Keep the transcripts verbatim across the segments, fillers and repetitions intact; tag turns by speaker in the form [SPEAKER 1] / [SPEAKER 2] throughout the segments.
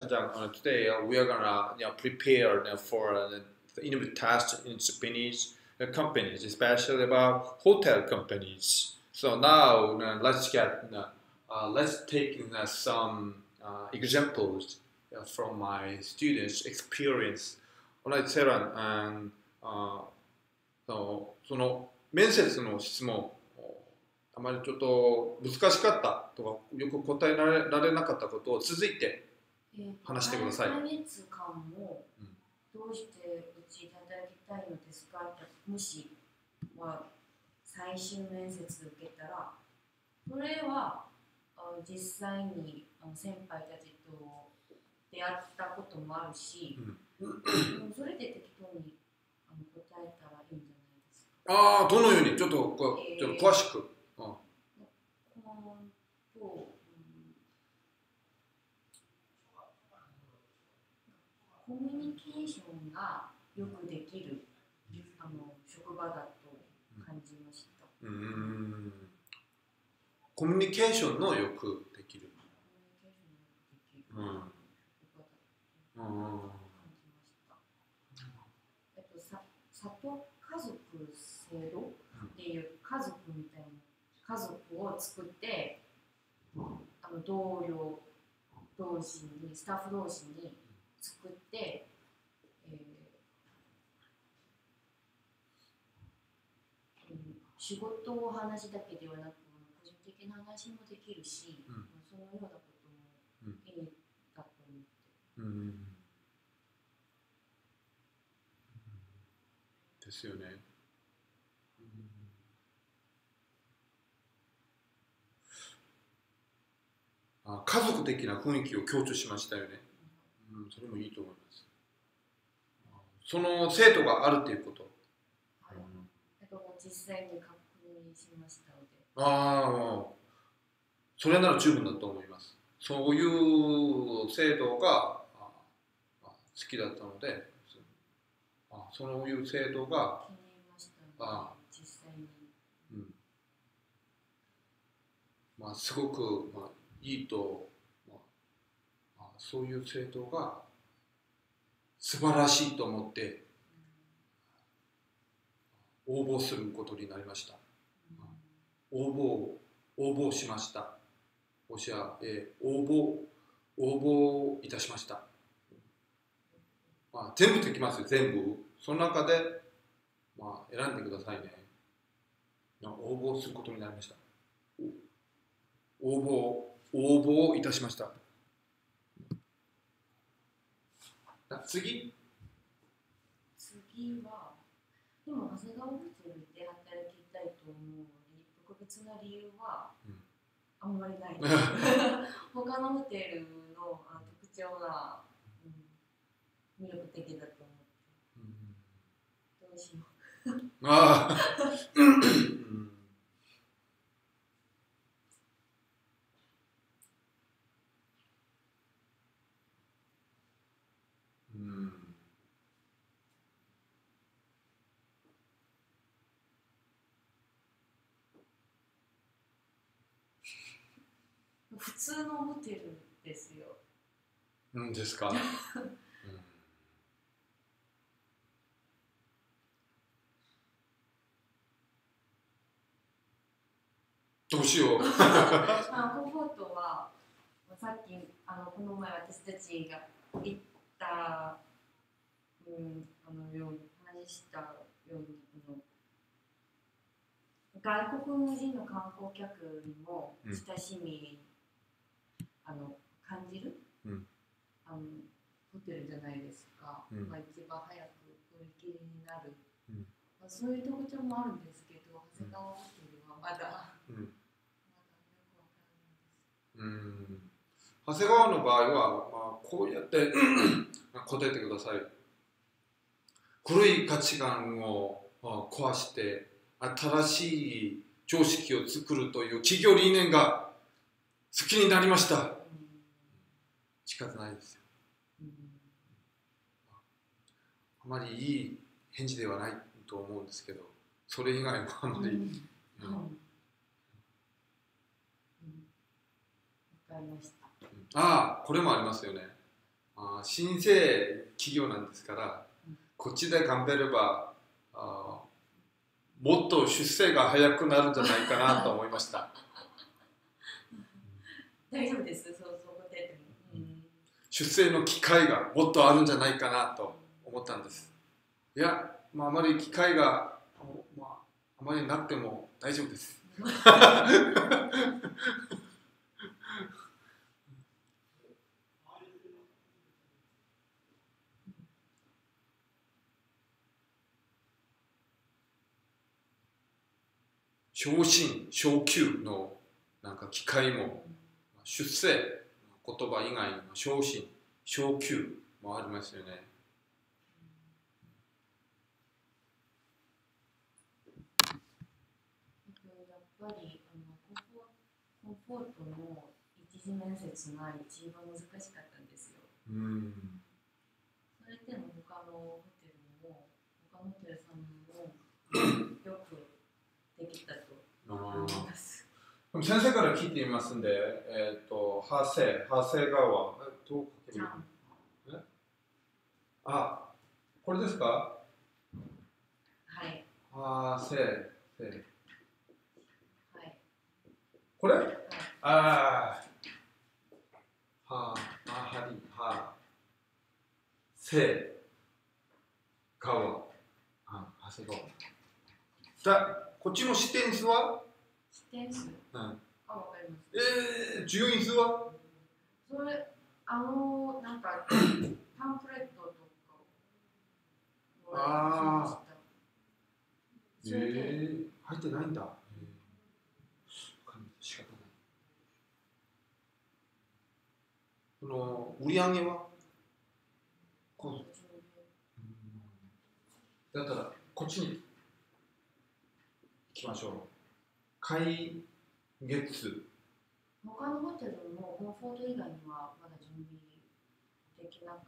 [SPEAKER 1] Uh, today uh, we are gonna you know, prepare uh, for uh, the interview test in Japanese uh, companies, especially about hotel companies. So now uh, let's get uh, uh, let's take uh, some uh, examples uh, from my students' experience. このセラン、and, uh, そのその面接の質問、あまりちょっと難しかったとかよく答えられ、られなかったことを続いて話してください。
[SPEAKER 2] さんかげつかんもどうしてうちで働きたいのですかって、もしは最終面接受けたら、それは実際に先輩たちと出会ったこともあるし、うん、それで適当に答えたらいいんじゃないですか。
[SPEAKER 1] ああ、どのようにちょっとこう、えー、ちょっと詳しく。あ
[SPEAKER 2] コミュニケーションがよくできるあの職場だと感じました。
[SPEAKER 1] うん、コミュニケーションのよくできる。コミュニケーションのよくできる、うん、職場だと感じました。えっと、さ里家族制度っていう家族みたいな家族を作って、あの同僚同士にスタッフ同士に作って、えーうん、仕事の話だけではなく個人的な話もできるし、うん、そのようなこともいいだと思って、うんうん、 ですよね、うん、あ、家族的な雰囲気を強調しましたよね。うん、それもいいと思います。その生徒があるということ。
[SPEAKER 2] はい。えっと、実際に確認しましたので。
[SPEAKER 1] ああ、それなら十分だと思います。そういう制度が好きだったので、あ、そういう制度が
[SPEAKER 2] 気に入りましたので、あ、実際に。うん。
[SPEAKER 1] まあ、すごく、まあ、いいと。そういう制度が素晴らしいと思って応募することになりました。応募応募しました。おしゃ、えー、応募応募いたしました。まあ、全部できますよ、全部。その中で、まあ、選んでくださいね。応募することになりました。応募応募いたしました。次
[SPEAKER 2] 次は、でも長谷川ホテルで働きたいと思う特別な理由はあんまりないです。他のホテルの特徴が、うん、魅力的だと思って、うん、どうしよう。ああ普通のホテルですよ。
[SPEAKER 1] うんですか。うん、どうしよう。
[SPEAKER 2] コンフォートはさっきあのこの前私たちが行った、うん、あのように話したようにあの外国人の観光客にも親しみ、うん、あの感じる、うん、あのホテルじゃないですか、うん、まあ、一番早く売り切れになる、うん、まあ、そういう特徴もあるんですけど、長谷川ホテルはまだ、うん、まだよくわからないです。
[SPEAKER 1] うん、長谷川の場合は、まあ、こうやって答えてください。古い価値観を壊して新しい常識を作るという企業理念が好きになりました。うん、仕方ないですよ。うん、あまりいい返事ではないと思うんですけど、それ以外もあまり、うんうん、
[SPEAKER 2] わかりました。
[SPEAKER 1] ああ、これもありますよね。 あ新生企業なんですから、うん、こっちで頑張ればあもっと出世が早くなるんじゃないかなと思いました。
[SPEAKER 2] 大丈夫です。そうそう答えても、うん、
[SPEAKER 1] 出世の機会がもっとあるんじゃないかなと思ったんです。いや、まあ、あまり機会が、まあ、あまりなくても大丈夫です。昇進、昇級のなんか機会も、出世、言葉以外の昇進、昇級もありますよね。
[SPEAKER 2] やっぱりあのコンフォートの一次面接が一番難しかったんですよ。うん、それでも他のホテルも他のホテルさんもよくできたと思います。
[SPEAKER 1] 先生から聞いていますんで、えっ、ー、と、ハセ、ハセ川、どう書ける？え？あ、これですか？
[SPEAKER 2] はい。
[SPEAKER 1] ハセ、セ。
[SPEAKER 2] はい。
[SPEAKER 1] これ？はい、ああ、は、あはり、は、せ、川、あ、ハセ川。じゃあ、こっちの視点数は？
[SPEAKER 2] 視点数？うん。あ、わかります。
[SPEAKER 1] えー、従業員数は？
[SPEAKER 2] それ、あの、なんか、パンフレットとか。ああ。
[SPEAKER 1] えー、入ってないんだ。えー、仕方ない。その、売り上げは？こうだったら、こっちに行きましょう。開月。
[SPEAKER 2] 他のホテルもコンフォート以外にはまだ準備できなかったんです。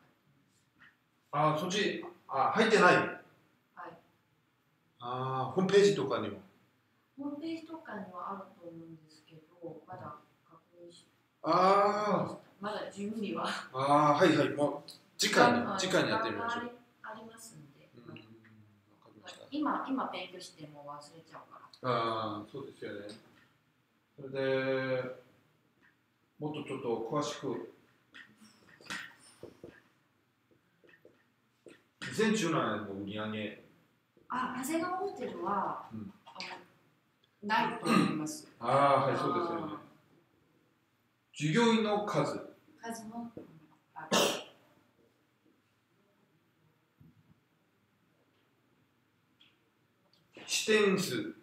[SPEAKER 1] ああ、そっち、あ、入ってない。はい。ああ、ホームページとかにも。
[SPEAKER 2] ホームページとかにはあると思うんですけど、まだ確認し。
[SPEAKER 1] ああ。
[SPEAKER 2] まだ準備は。
[SPEAKER 1] ああ、はいはい、もう次回に、次回にやってみましょう。
[SPEAKER 2] ありますんで。
[SPEAKER 1] うん、わかりました。
[SPEAKER 2] 今、今勉強しても忘れちゃうから。
[SPEAKER 1] ああ、そうですよね。それで、もっとちょっと詳しく。にせんじゅうななねんの売り上げ。
[SPEAKER 2] あ、長谷川ホテルは、うん、あのないと思います。
[SPEAKER 1] ああ、はい、そうですよね。従業員の数。
[SPEAKER 2] 数もある。
[SPEAKER 1] 支店数。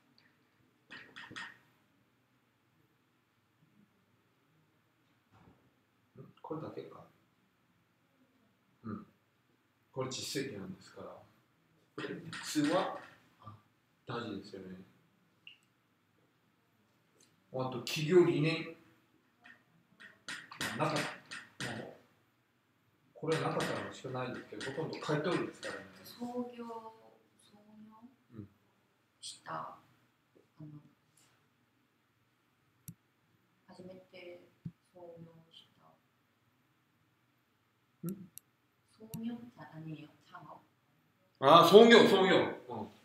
[SPEAKER 1] これだけか。うん。これ実績なんですから。これ数は大事ですよね。あと企業理念。なかった。もうこれはなかったらしかないんですけど、ほとんど書いておるんですからね。
[SPEAKER 2] 創業、創業した、うん、あの初めて創業した。ん？創業って何よ？
[SPEAKER 1] ああ、創業、創業。うん。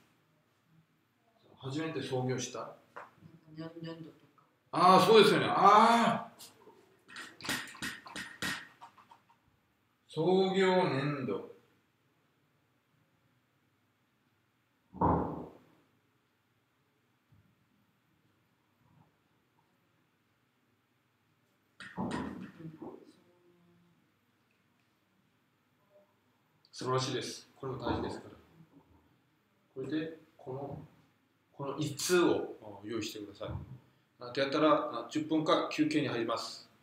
[SPEAKER 1] 初めて創業した。
[SPEAKER 2] 年度とか。
[SPEAKER 1] ああ、そうですよね。ああ。創業年度。素晴らしいです。これも大事ですから。これで、この、このいっつうを用意してください。ってやったらじゅっぷんかん休憩に入ります。